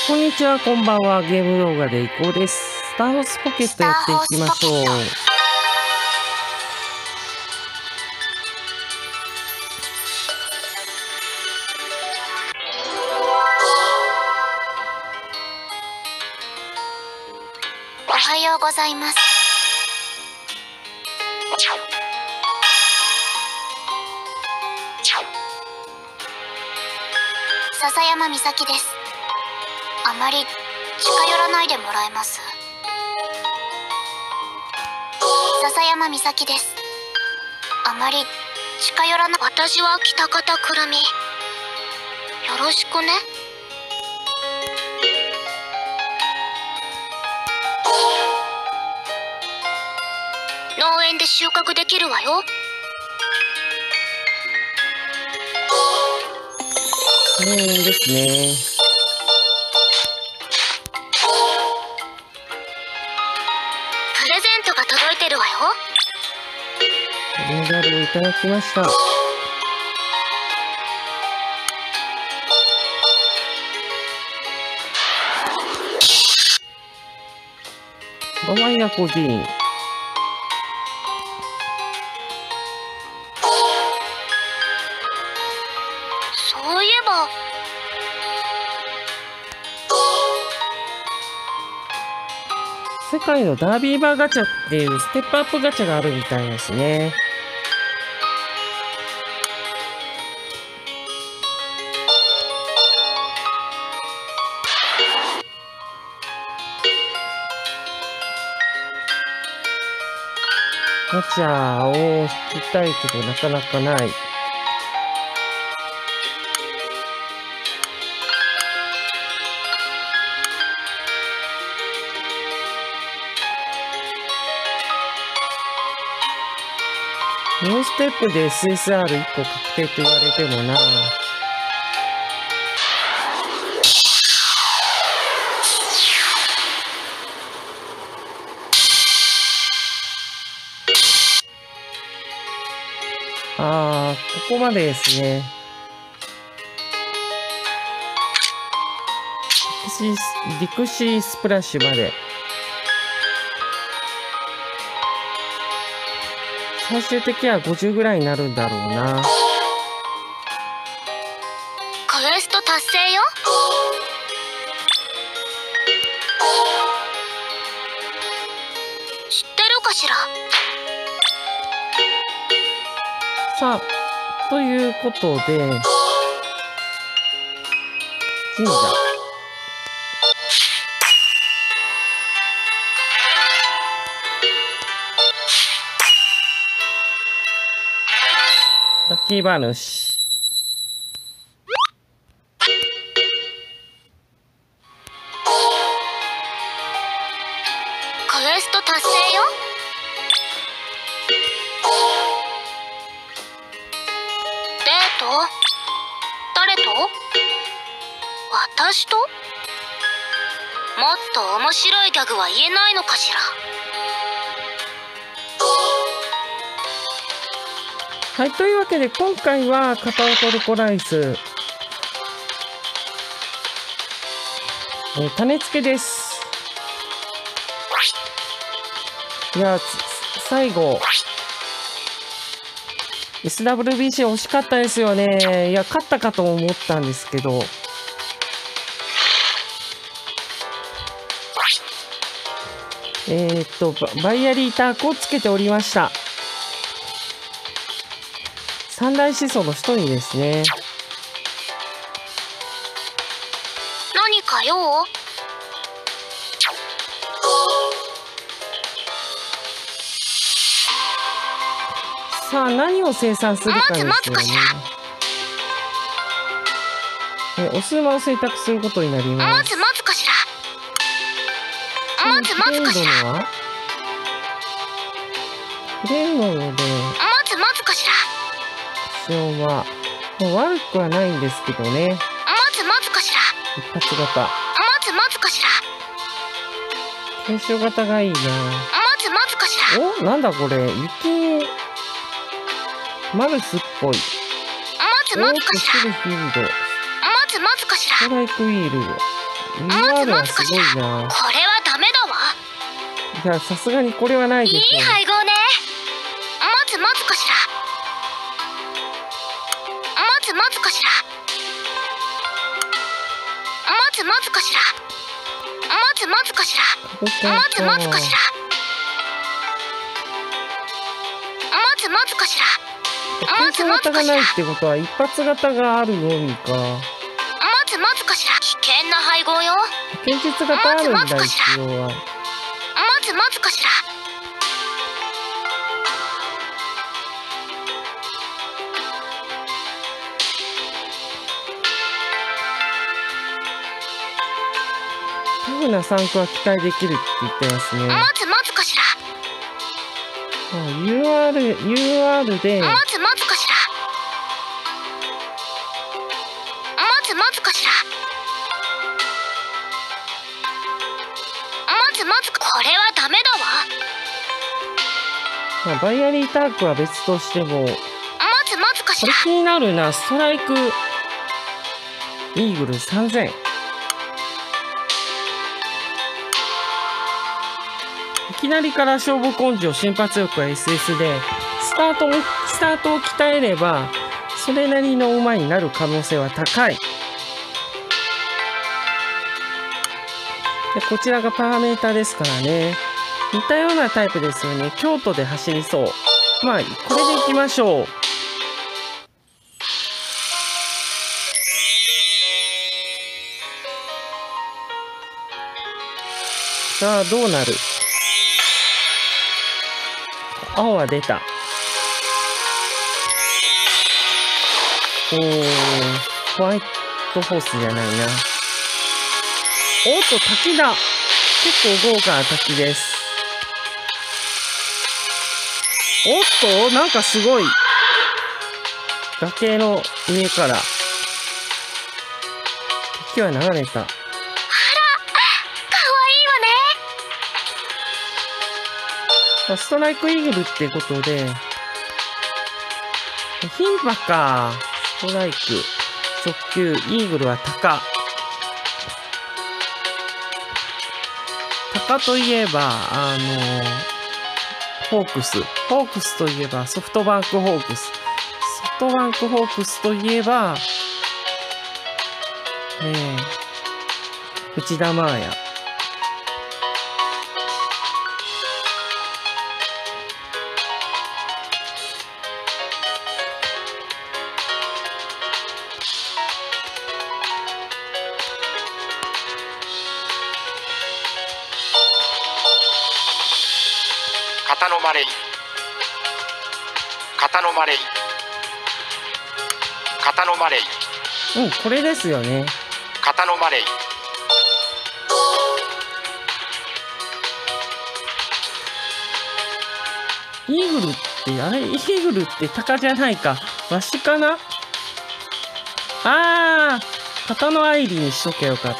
こんにちは、こんばんは。ゲーム動画でいこうです。スターホースポケットやっていきましょう。 おはようございます。笹山美咲です。あまり近寄らないでもらえます？笹山美咲です。あまり近寄らない。私は北方くるみ。よろしくね。農園で収穫できるわよ。 ですね。 プレゼントが届いてるわよ。 メダルをいただきました。ババイアコディーン。 そういえば世界のダービーバーガチャっていうステップアップガチャがあるみたいですね。ガチャを引きたいけどなかなかない。ノーステップで SSR1 個確定って言われてもな。ここまでですね。ディクシースプラッシュまで。最終的には50ぐらいになるんだろうな。 クエスト達成よ。知ってるかしら。 さあ、ということで、神社。ラッキーバー主。 クエスト達成よ。デート？誰と？私と？もっと面白いギャグは言えないのかしら。 はい、というわけで今回はカタオトルコライス、種付けです。いや、最後 SWBC 惜しかったですよね。いや、勝ったかと思ったんですけど、バイアリータークをつけておりました。三大始祖の一人ですね。 何か用？ さあ、何を生産するかですよね。お数码を選択することになります。 待つかしら。待つかしら。 プレーモードで待つかしら。 オプションはもう悪くはないんですけどね。 待つかしら。 一発型。 待つかしら。 検証型がいいな。 待つかしら。 お、なんだこれ。雪マルスっぽい。 待つかしら。 フィールド。 待つかしら。 ストライクウィール。 UR はすごいな。 これはダメだわ。 いや、さすがにこれはないでいいしょ。 配合ね。待つかしら。待つかしら。待つかしら。待つかしら。待つかしら。待つかしら。 検証型がないってことは一発型があるのみか。 待つかしら。危険な配合よ。 検出型あるんだ、一応は。 待つかしら。 タフな3区は期待できるって言ってますね。 待つかしら。 UR で。 待つかしら。待つかしら。これはダメだわ。 バイアリータークは別としても、 待つかしら。 これ気になるな。ストライクイーグル3000。いきなりから勝負根性、瞬発力は SS で、スタートを鍛えればそれなりの馬になる可能性は高い。でこちらがパラメータですからね、似たようなタイプですよね。京都で走りそう。まあこれでいきましょう。さあどうなる。青は出た。ホワイトホースじゃないな。おっと滝だ。結構豪華な滝です。おっとなんかすごい。崖の上から滝は流れた。 あら、かわいいわね。 ストライクイーグルってことで、牝馬か。ストライク、直球、イーグルは鷹。鷹といえば、ホークス。ホークスといえば、ソフトバンクホークス。ソフトバンクホークスといえば、内田真彩。 片野マレイ、片野マレイ、片野マレイ、 これですよね。 片野マレイ、 イーグルって、あれイーグルって鷹じゃないか。ワシかな。片野愛理にしとけよかった。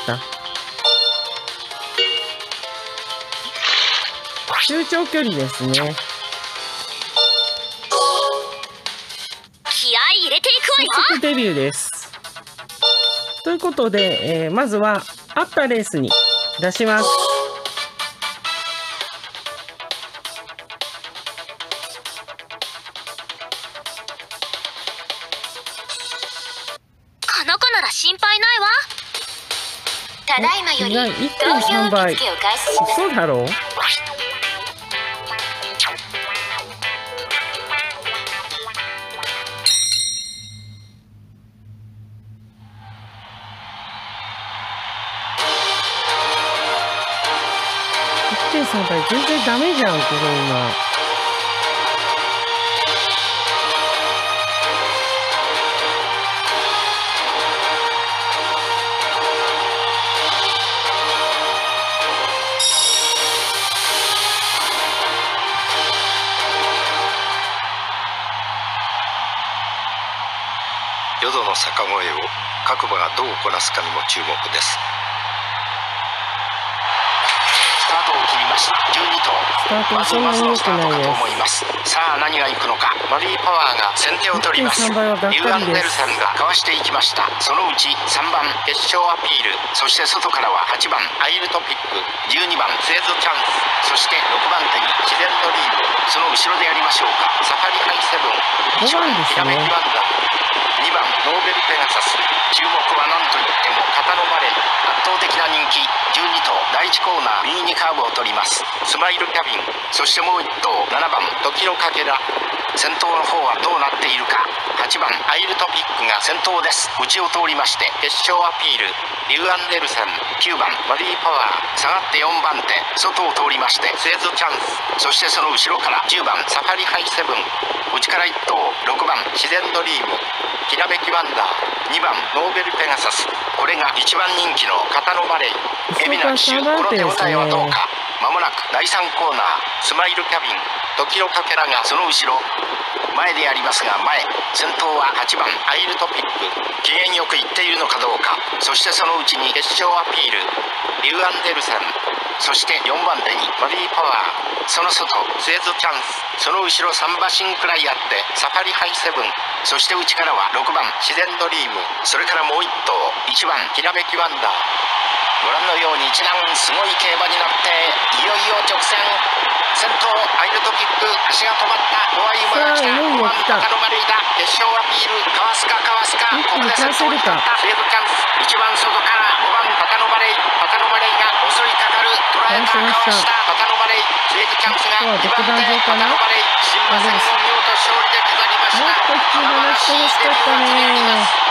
中長距離ですね。 気合い入れていくわよ。 早速デビューです。ということで、まずはあったレースに出します。 この子なら心配ないわ。ただいまより意外 1.3 倍。 投票受付を開始します。 そうだろう。1.3 倍全然ダメじゃん、この馬。 淀の坂越えを各馬がどうこなすかにも注目です。スタート。 切りました。12頭スタートはまずそんなに良まずのスタートかとくないです。 思います。さあ何が行くのか。マリーパワーが先手を取ります。 1.3 倍はがっかりリュウアンデです。 ルセンがかわしていきました。そのうち3番決勝アピール、そして外からは8番アイルトピック、12番セーズチャンス、そして6番手に自然ドリーム、その後ろでやりましょうか。サファリハイセブン、1 5 番番ですねひらめきワンダー、2番ノーベルペガサス、注目は何といってもカタノマレイ、圧倒的な人気。12頭第1コーナー右にカーブを取ります。スマイルキャビン、そしてもう1頭7番時のかけら、先頭の方はどうなっているか。8番アイルトピックが先頭です。内を通りまして決勝アピール、リュウアンデルセン、9番マリーパワー、下がって4番手外を通りましてセーズチャンス、そしてその後ろから10番サファリハイセブン、内から1頭6番自然ドリーム、ひらめきワンダー、2番ノーベルペガサス、これが一番人気のカタノマレイ。海老名騎手、この手応えはどうか。まもなく第3コーナースマイルキャビン、時のかけらがその後ろ、前でやりますが前、先頭は8番アイルトピック、機嫌よくいっているのかどうか。そしてそのうちに決勝アピール、リュウアンデルセン、そして4番手にマリーパワー、その外セーズチャンス、その後ろ3馬身くらいあってサファリハイセブン、そして内からは6番自然ドリーム、それからもう1頭1番ひらめきワンダー。ご覧のように一段すごい競馬になっていよいよ直線。先頭アイルトピック、足が止まった。怖い馬が来た。5番カタノマレイだ。決勝アピール、かわすかかわすか。ここで先頭に立ったセーブチャンス、1番外から5番カタノマレイ、カタノマレイが襲いかかる。捉えた、かわしたカタノマレイ、セーブチャンスが2番手カタノマレイ、新馬戦を見事勝利で飾りました。 もっと引き離してほしかったね。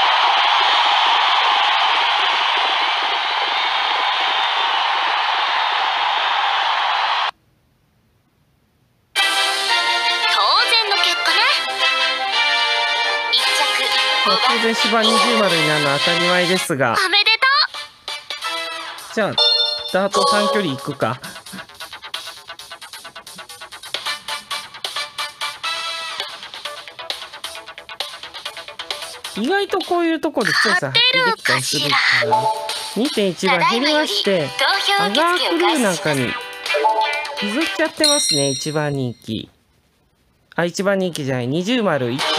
当然芝20丸になるのは当たり前ですが、 おめでとじゃあダート短距離行くか。意外とこういうところで強さ発揮できたりするから 2.1 番減りまして、アガークルーなんかに譲っちゃってますね。1番人気、1番人気じゃない20丸1個。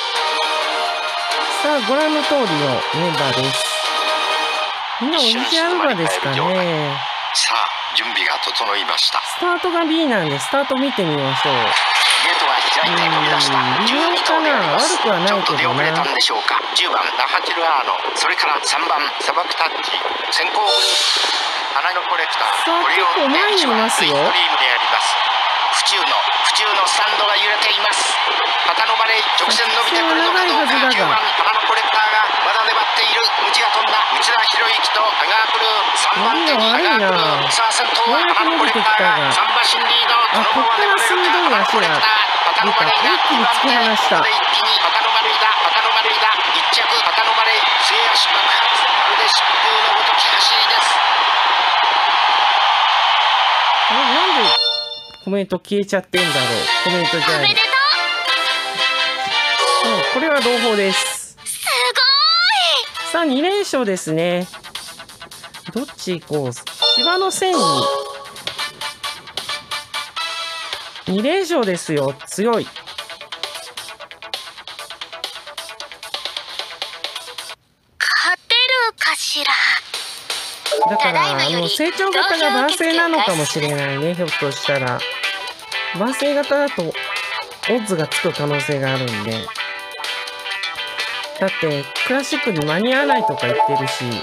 さあご覧の通りのメンバーです。みんなオリジナル馬ですかね。 さあ準備が整いました。 スタートが B なんでスタート見てみましょう。 ゲートが開いて飛び出した。 微妙かな、悪くはないけどな。 ちょっと出遅れたんでしょうか。10番ナハチルアーノ、それから3番砂漠タッチ、先行グループ花のコレクター、これを結構前にいますよ。 スイートリームでやります。府中のスタンドが揺れています。カタノマレイ直線伸びてくるのかどうか。9番花のコレクターがまだ粘っている。内が飛んだ。内田博之とアガークルー、3番手にアガークルー。さあ先頭は花のコレクターが3馬身リード。このまま粘れるか。花のコレクター、カタノマレイが2番手。ここで一気にカタノマレイだ。1着カタノマレイ、末脚爆発、まるで疾風のごとき走りです。 なんでコメント消えちゃってんだろう。コメントじゃない。これは朗報です。 すごさあ2連勝ですね。どっち行こう。芝の線に2連勝ですよ。強い。 勝てるかしら。 だから成長型が慢性なのかもしれないね。ひょっとしたら慢性型だとオッズがつく可能性があるんで。だってクラシックに間に合わないとか言ってるし、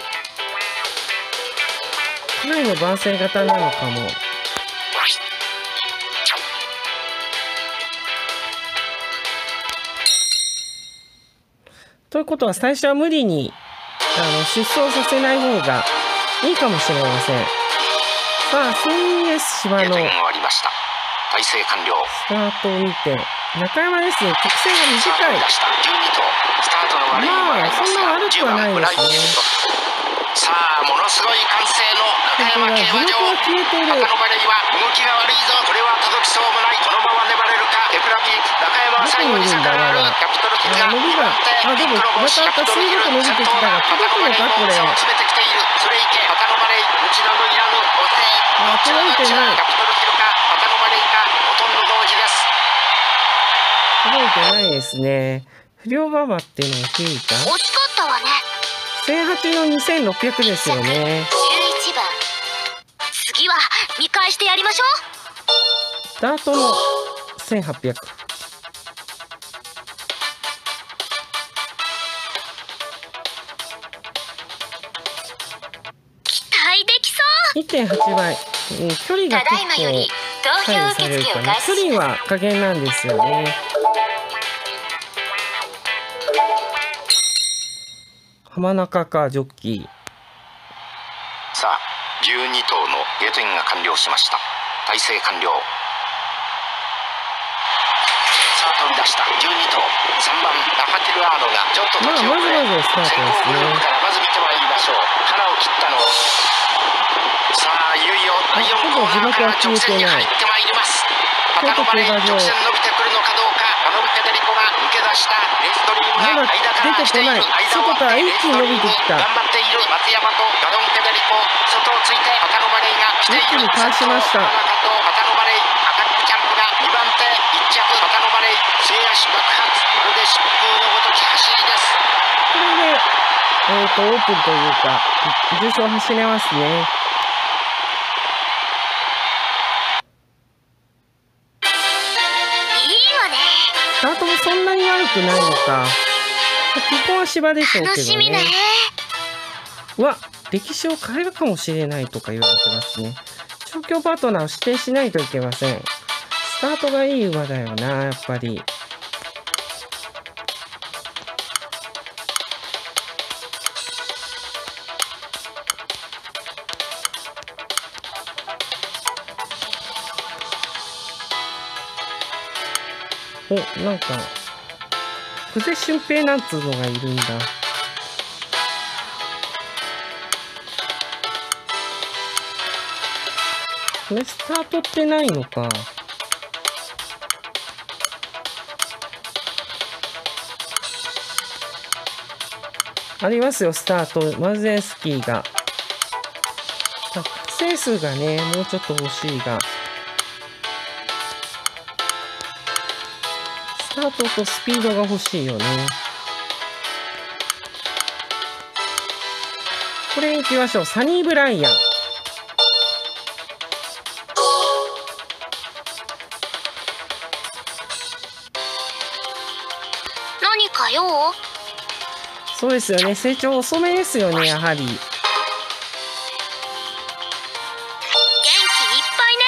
かなりの慢性型なのかも。ということは最初は無理に出走させない方がいいかもしれません。さあ CES 芝の体制完了。 スタートを見て、中山ですね。直線が短い。まあそんな悪くはないですね。 さあものすごい歓声の中山競馬場。カタノマレイは動きが悪いぞ。これは届きそうもない。このまま粘れるか。エプラビ中山は最後に逆らう。キャピトルキが2番手。 でもまた赤水路と伸びてきたが届くのかこれ。 詰めてきている。それいけカタノマレイ、内田のいらぬお届いてない。 キャピトルヒルかパタノマレイかほとんど同時です。 届いてないですね。不良馬場っていうのが低いか。 惜しかったわね。 1008の2600ですよね。 11番。次は見返してやりましょう。 スタートの1800。 期待できそう。 1.8 倍、距離がただいまより結構投票左右され受付をるかな。距開始します。 離は加減なんですよね。浜中かジョッキー。 さあ12頭のゲートインが完了しました。体制完了。さあ飛び出した12頭。3番ラファティルアーノがちょっと立ち遅れ、 まずスタートですね。 先行グループからまず見てまいりましょう。腹を切ったの。さあいよいよ第4コーナーから直線に入ってまいります。パタノマレイ直線伸びてくるのかどうか。パノルペデリコが抜け出した。レストリームが間から来ている。間を割ってレストリーム頑張っている松山とパノルペデリコ。外をついてパタノマレイが来ている。 一気に返しました。 真中とパタノマレイアタックキャンプが2番手。1着パタノマレイ末脚爆発。まるで疾風のごとき走りです。 これで、オープンというか重賞走れますね。スタートもそんなに悪くないのか。ここは芝でしょうけどね。うわ、歴史を変えるかもしれないとか言われてますね。調教パートナーを指定しないといけません。スタートがいい馬だよな、やっぱり。お、なんか久世俊平なんつうのがいるんだ。これスタートってないのか。ありますよ、スタート。マズエスキーが達成数がねもうちょっと欲しいが、スタートとスピードが欲しいよね。これに行きましょう。サニー・ブライアン。 何か用？ そうですよね。成長遅めですよね、やはり。 元気いっぱいね。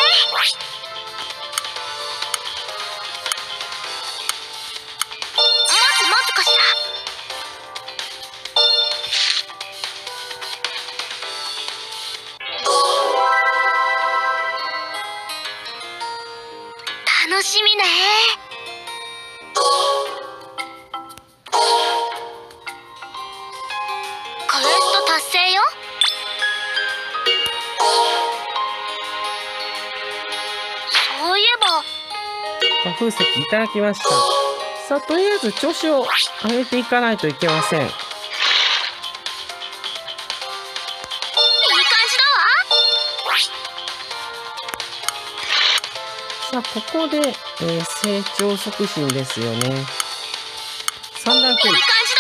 待つかしら。楽しみね。クエスト達成よ。そういえば風石いただきました。さあ、とりあえず調子を上げていかないといけません。 いい感じだわ。 さあ、ここで、成長促進ですよね。3段階。 いい感じだわ。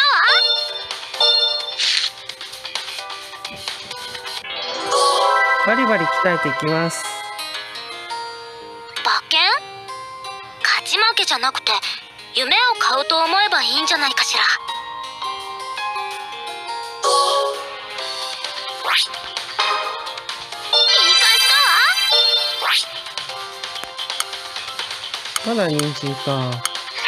バリバリ鍛えていきます。 馬券？勝ち負けじゃなくて夢を買うと思えばいいんじゃないかしら。いい感じだわ。 まだ人参か。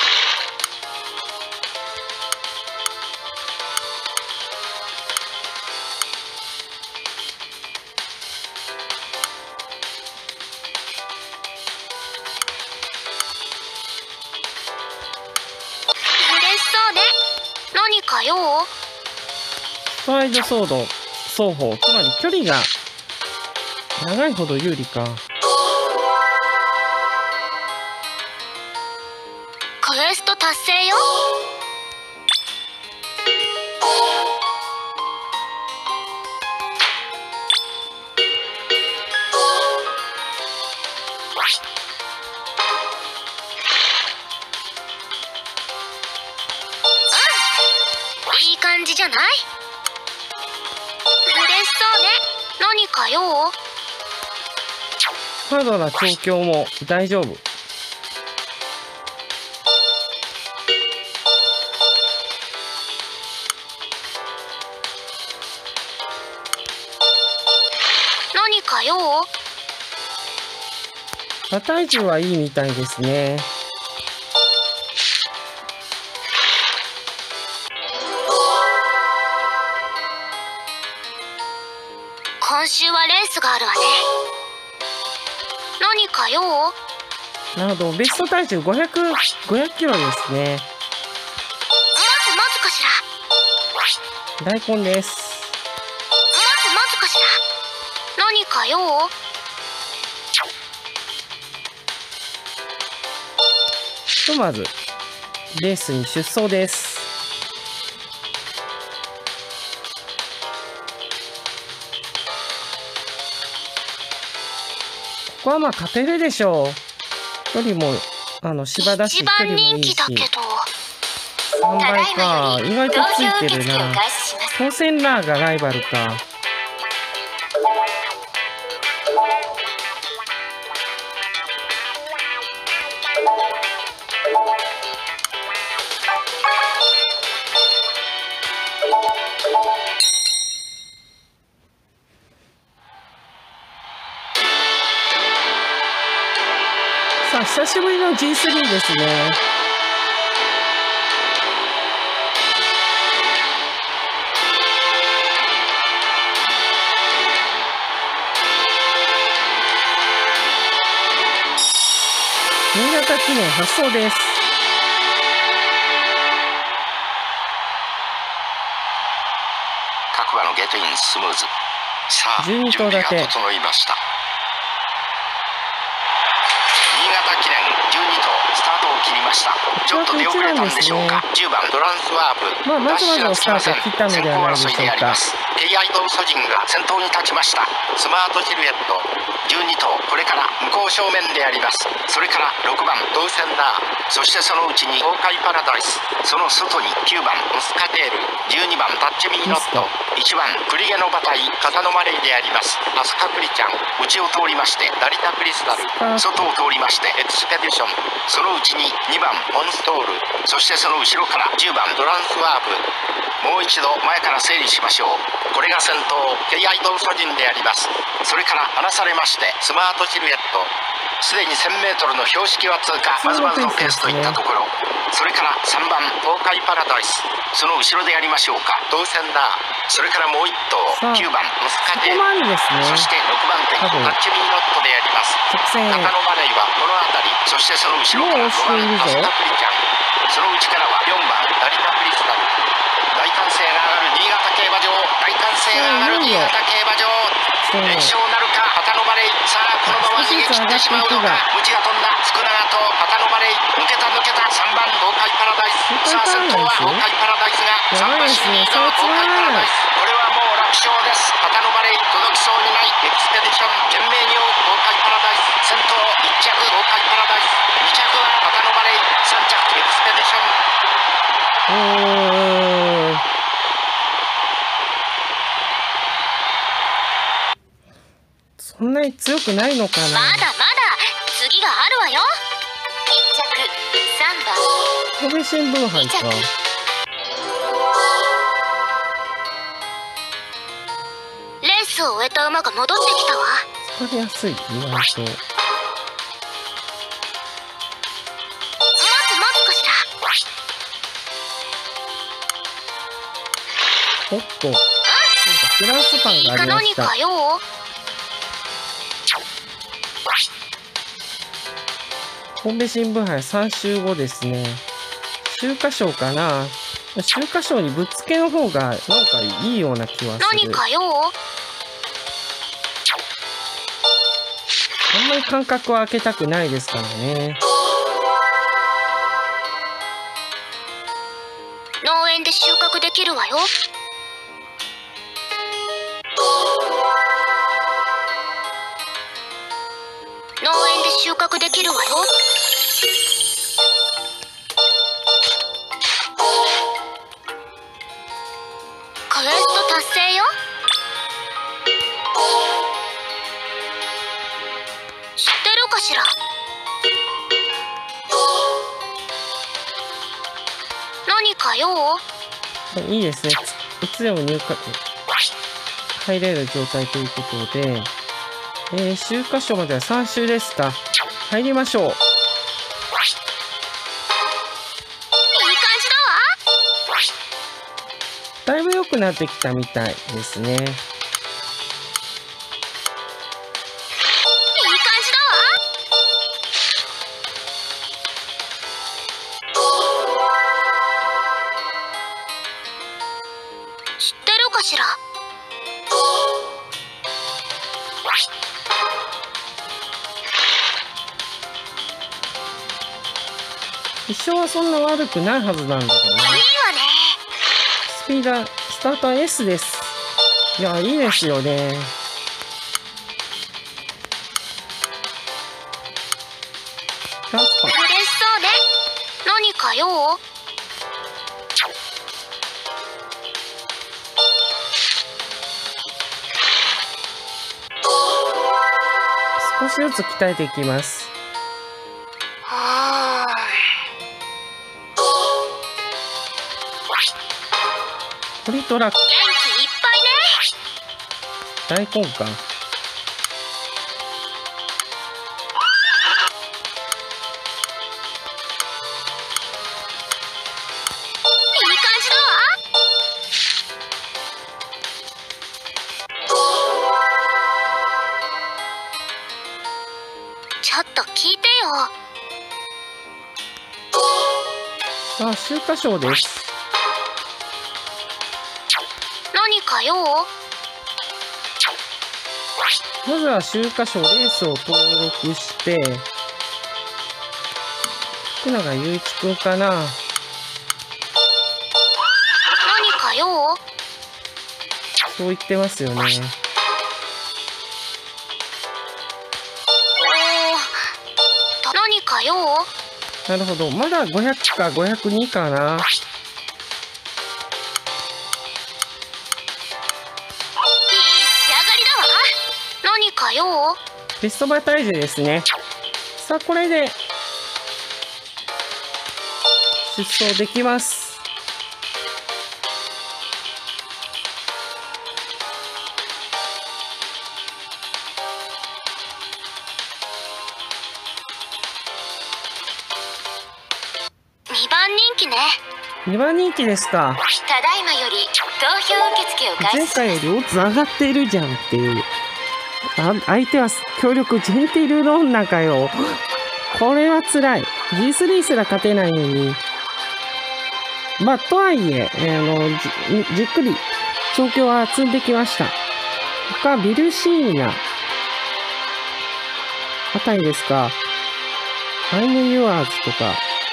嬉しそうね。何か用？ ストライドソード双方、つまり距離が長いほど有利か。 クエスト達成よ。 ない？嬉しそうね。何か用？ ハードな調教も大丈夫。 何か用？ 馬体重はいいみたいですね。 今週はレースがあるわね。何か用？ なるほど、ベスト体重500キロですね。 まずかしら。 大根です。 まずかしら。何か用？ ひとまずレースに出走です。ここはまあ勝てるでしょう。距離も芝だし、距離もいいし。3倍か、意外とついてるな。当選ラーがライバルか。さあ、久しぶりの G3 ですね。新潟記念発走です。 各馬のゲートインスムーズ。さあ、 12頭立て。 準備が整いました。新潟記念12頭スタートを切りました。ちょっと出遅れたんでしょうか。10番トランスワープ、 まずまずのスタートを切ったのではないでしょうか。 ケイアイドンソジンが先頭に立ちました。スマートシルエット12頭、これから向こう正面であります。それから6番ドウセンナー、そしてそのうちに東海パラダイス、その外に9番オスカテール、12番タッチミーノット、1番クリゲノバタイカタノマレイであります。アスカクリちゃん、内を通りまして成田クリスタル、外を通りましてエクスペディション、そのうちに2番モンストール、そしてその後ろから10番ドランスワープ。もう一度前から整理しましょう。これが先頭ケイアイドンソジンであります。それから離されましてスマートシルエット、すでに 1000m の標識は通過、まずまずのペースといったところ。それから3番東海パラダイス、その後ろでやりましょうかドウセンナー、それからもう1頭9番オスカテール、そして6番手にタッチミーノットでやります。カタノマレイはこの辺り、そしてその後ろから5番アスカクリちゃん、その内からは4番成田クリスタル。大歓声が上がる新潟競馬場、大歓声が上がる新潟競馬場。連勝なるか、カタノマレイ。さあ、このまま逃げ切ってしまうのか。ムチが飛んだ、福永とカタノマレイ。抜けた3番東海パラダイス。さあ、先頭は東海パラダイスが3馬身リードの東海パラダイス。これはもう楽勝です。カタノマレイ届きそうにないエクスペディション、懸命に追う東海パラダイス。先頭1着東海パラダイス、2着はカタノマレイ、3着エクスペディション。 そんなに強くないのかな。 まだまだ次があるわよ。1着3番神戸新聞杯か。 レースを終えた馬が戻ってきたわ。 疲れやすい、意外と。 まずかしら。 おっと、フランスパンがありました。 何か用？ 神戸新聞杯3週後ですね。秋華賞かな。秋華賞にぶっつけの方がなんかいいような気はする。 何か用？ あんまり間隔を空けたくないですからね。 農園で収穫できるわよ。農園で収穫できるわよ。 達成よ。知ってるかしら。何か用？ いいですね。いつでも入れる状態ということで、周箇所までは3周ですか。入りましょう。 いい感じだわ。 だいぶ良くなってきたみたいですね。 いい感じだわ。知ってるかしら。 一生はそんな悪くないはずなんだけどね。 いいわね。 スタートは S です。いや、いいですよね。ラスパ。 嬉しそうで。何か用？ 少しずつ鍛えていきます。トリトラック。 元気いっぱいね。 大根か。 いい感じだわ。ちょっと聞いてよ。 さあ、秋華賞です。 何か用？ まずは秋華賞レースを登録して、福永祐一くんかな。 何か用？ そう言ってますよね。 何か用？ なるほど。まだ500か502かな。ベストバタイジですね。さあ、これで出走できます。 2番人気ね。 2番人気ですか。 ただいまより投票受付を開始。 前回よりオッズ上がってるじゃんっていう。相手は強力ジェンティルロンナかよ。これは辛い。G3 すら勝てないのに。まあ、とはいえ、じっくり調教は積んできました。他、ビルシーナあたりですか。アイム・ユアーズとか。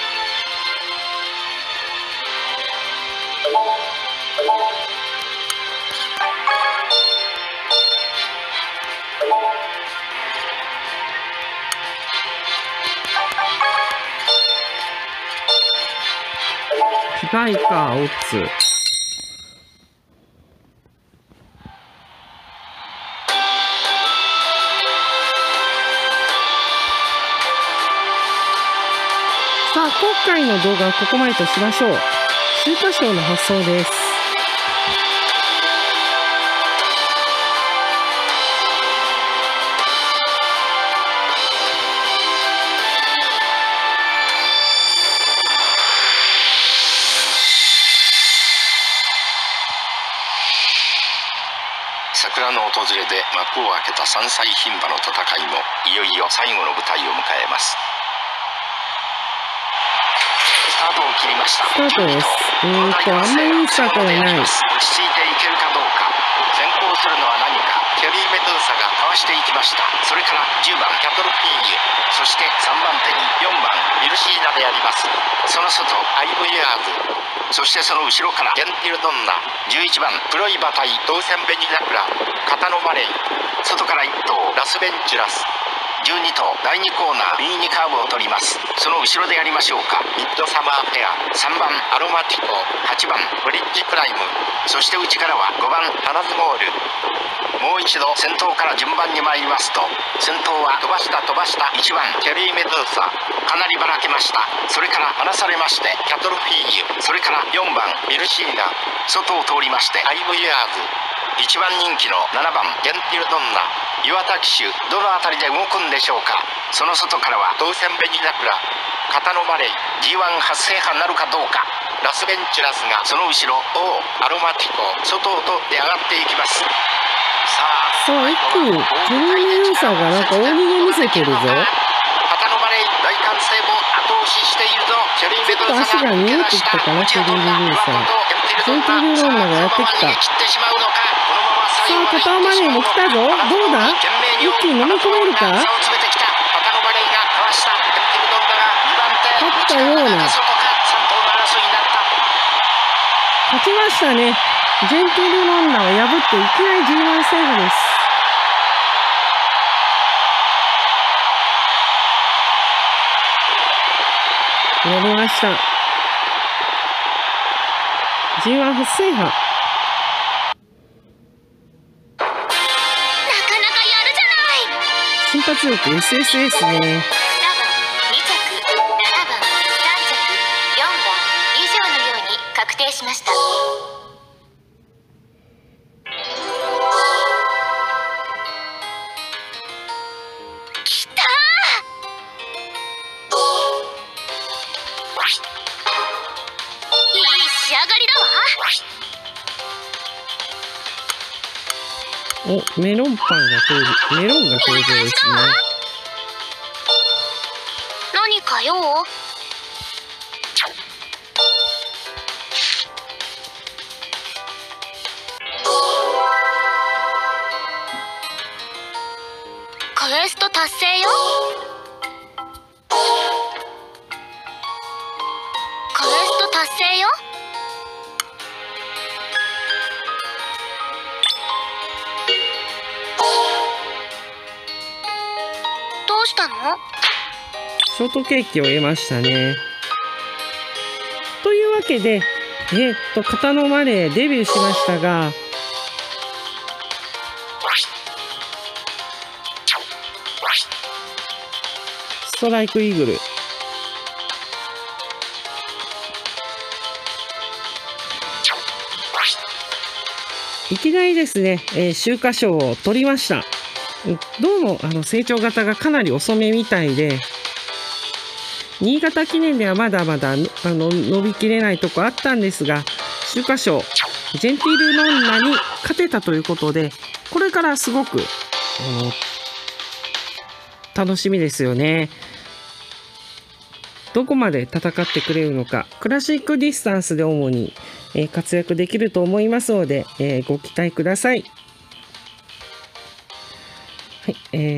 ないか、オッズ。さあ、今回の動画はここまでとしましょう。秋華賞の発送です。 桜の訪れで幕を開けた3歳牝馬の戦いもいよいよ最後の舞台を迎えます。スタートを切りました。 スタートです。あんまりいいスタートはない。 落ち着いていけるかどうか。先行するのは何か。ケビー・メドゥーサがかわしていきました。それから10番キャトルピーユ、そして3番手に4番ビルシーナであります。その外アイブ・ユアーズ、そしてその後ろからゲンティルドンナ、11番黒い馬体ドウセンベニラクラ、片野マレイ、外から1頭ラスベンチュラス、 12頭第2コーナー右にカーブを取ります。その後ろでやりましょうか。ミッドサマーペア、3番アロマティコ、8番ブリッジクライム、そして内からは5番ハナズゴール。もう一度先頭から順番に参りますと、先頭は飛ばした1番チェリーメドゥーサ、かなりばらけました。それから離されましてキャトルフィーユ、それから4番ミルシーナ、外を通りましてアイブイヤーズ、1番人気の7番ゲンティルドンナ、岩田騎手どの辺りで動くんでしょうか。その外からは当選ベニザクラ、片野マレイ G1 初制覇なるかどうか。ラスベンチュラスがその後ろ、アロマティコ外を通って上がっていきます。 さあ一気にジェニー・ユーサーがなんか大逃げ見せてるぞ。 片野マレイ大歓声も後押ししているぞ。チェリーメドゥーサが足が見えてきたかな。チェリー・メドゥーサージェンティルロンナがやってきた。さあ片野マレイも来たぞ。どうだ、一気に飲み込めるか。勝ったような、勝ちましたね。ジェンティルロンナを破っていきなりG1制覇です。やりました。G1 初制覇。なかなかやるじゃない。 瞬発力 SSS ね。 2着、7番、3着、4番以上のように確定しました。きたー、いい仕上がりだわ。 お、メロンパンが登場。メロンが登場ですね。 何か用？クエスト達成よ。クエスト達成よ。どうしたの？ ショートケーキを得ましたね。というわけで、片野マレーデビューしましたが、ストライクイーグル。いきなりですね、秋華賞を取りました。どうも成長型がかなり遅めみたいで、新潟記念ではまだまだ伸びきれないとこあったんですが、秋華賞ジェンティルロンナに勝てたということで、これからすごく楽しみですよね。どこまで戦ってくれるのか。クラシックディスタンスで主に活躍できると思いますので、ご期待ください。はい、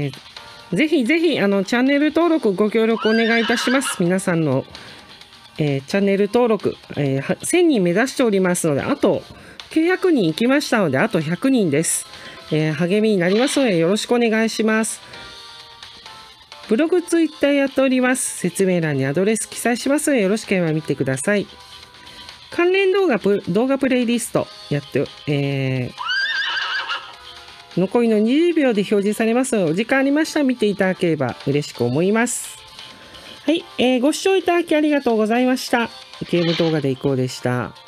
ぜひぜひチャンネル登録ご協力お願いいたします。皆さんの、チャンネル登録、1000人目指しておりますので、あと900人行きましたので、あと100人です。励みになりますのでよろしくお願いします。ブログ、ツイッターやっております。説明欄にアドレス記載しますのでよろしければ見てください。関連動画プレイリストやって、残りの20秒で表示されますので、お時間ありましたら見ていただければ嬉しく思います。はい、ご視聴いただきありがとうございました。ゲーム動画でいこうでした。